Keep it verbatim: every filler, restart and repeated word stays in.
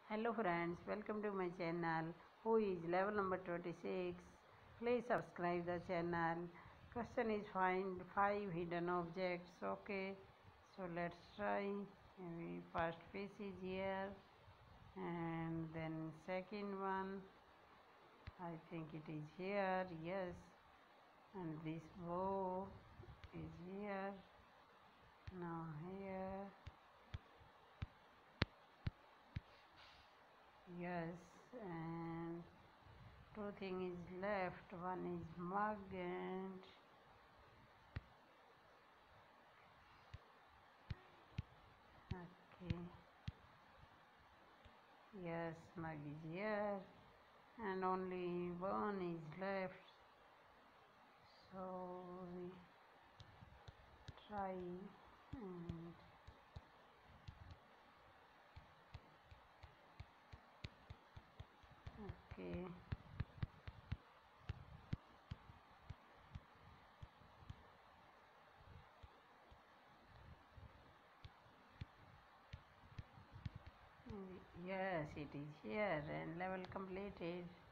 Hello friends, welcome to my channel. Who is level number twenty-six? Please subscribe the channel. Question is find five hidden objects. Okay, so let's try. Maybe first piece is here, and then second one. I think it is here. Yes, and this bow is here. Now here. Yes, and two things is left. One is mug and okay. Yes, mug is here, and only one is left. So we try and okay. Yes, it is here and level completed.